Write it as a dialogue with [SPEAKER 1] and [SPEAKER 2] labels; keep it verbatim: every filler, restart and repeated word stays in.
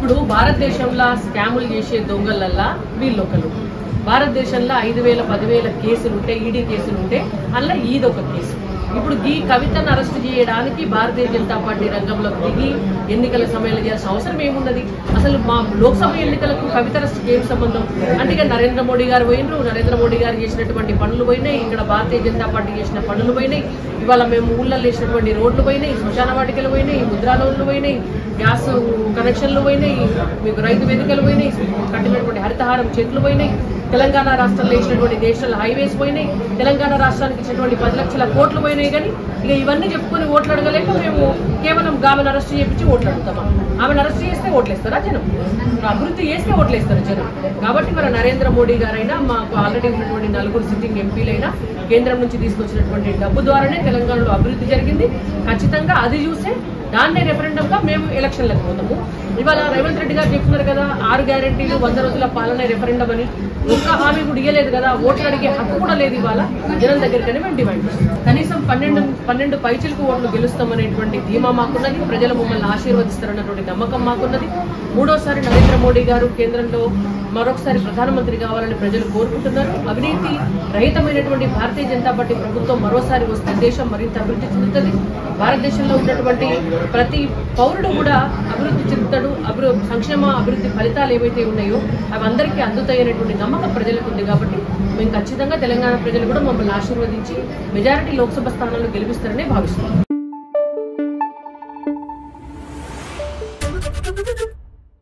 [SPEAKER 1] ఇప్పుడు భారతదేశంలో స్కాములు చేసే దొంగలల్లా వీళ్ళొకరు. భారతదేశంలో ఐదు వేల పదివేల కేసులు ఉంటే ఈడీ కేసులు ఉంటే అలా ఈదొక కేసు. ఇప్పుడు ఈ కవితను అరెస్ట్ చేయడానికి భారతీయ జనతా పార్టీ రంగంలో దిగి ఎన్నికల సమయంలో చేయాల్సిన అవసరం ఏమున్నది? అసలు మా లోక్సభ ఎన్నికలకు కవిత అరెస్ట్ ఏం సంబంధం? అంటే ఇక నరేంద్ర మోడీ గారు పోయినరు, నరేంద్ర మోడీ గారు చేసినటువంటి పనులు పోయినాయి, ఇక్కడ భారతీయ జనతా పార్టీ చేసిన పనులు పోయినాయి, ఇవాళ మేము ఊళ్ళల్లో వేసినటువంటి రోడ్లు పోయినాయి, శ్మశాన వాటికలు పోయినాయి, ముద్రా లోన్లు పోయినాయి, గ్యాస్ కనెక్షన్లు పోయినాయి, మీకు రైతు వేదికలు పోయినాయి, కట్టినటువంటి హరితహారం చెట్లు పోయినాయి, తెలంగాణ రాష్ట్రంలో ఇచ్చినటువంటి నేషనల్ హైవేస్ పోయినాయి, తెలంగాణ రాష్ట్రానికి ఇచ్చినటువంటి పది లక్షల కోట్లు పోయినాయి. కానీ ఇక ఇవన్నీ చెప్పుకొని ఓట్లు అడగలేక మేము కేవలం ఆమెను అరెస్ట్ చేయించి ఓట్లు అడుగుతామా? ఆమెను అరెస్ట్ చేస్తే ఓట్లేస్తారా జనం? అభివృద్ధి చేస్తే ఓట్లేస్తారు జనం. కాబట్టి మన నరేంద్ర మోడీ గారైనా, మాకు ఆల్రెడీ ఉన్నటువంటి నలుగురు సిట్టింగ్ ఎంపీలైనా కేంద్రం నుంచి తీసుకొచ్చినటువంటి డబ్బు ద్వారానే తెలంగాణలో అభివృద్ధి జరిగింది. ఖచ్చితంగా అది చూసే దాన్నే రెఫరెండంగా మేము ఎలక్షన్లకు పోతాము. ఇవాళ రేవంత్ రెడ్డి గారు చెప్తున్నారు కదా, ఆరు గ్యారెంటీలు వంద రోజుల పాలన రెఫరెండం అని. ఒక్క హామీ కూడా ఇయ్యలేదు కదా, ఓట్లు అడిగే హక్కు కూడా లేదు ఇవాళ జనం దగ్గరికనే మేము డిమాండ్ చేస్తాం. కనీసం పన్నెండు పన్నెండు పైచిలకు ఓట్లు గెలుస్తామనేటువంటి ధీమా మాకున్నది. ప్రజలు మమ్మల్ని ఆశీర్వదిస్తారన్నటువంటి నమ్మకం మాకున్నది. మూడోసారి నరేంద్ర మోడీ గారు కేంద్రంలో మరొకసారి ప్రధానమంత్రి కావాలని ప్రజలు కోరుకుంటున్నారు. అవినీతి రహితమైనటువంటి భారతీయ జనతా పార్టీ ప్రభుత్వం మరోసారి వస్తే దేశం మరింత అభివృద్ధి చెందుతుంది. భారతదేశంలో ఉన్నటువంటి ప్రతి పౌరుడు కూడా అభివృద్ధి చెందుతాడు. అభివృద్ధి సంక్షేమ అభివృద్ధి ఫలితాలు ఏవైతే ఉన్నాయో అవి అందరికీ అందుతాయనేటువంటి నమ్మకం ప్రజలకు ఉంది. కాబట్టి మేము ఖచ్చితంగా తెలంగాణ ప్రజలు కూడా మమ్మల్ని ఆశీర్వదించి మెజారిటీ లోక్సభ స్థానాలను గెలిపిస్తారని భావిస్తున్నాం.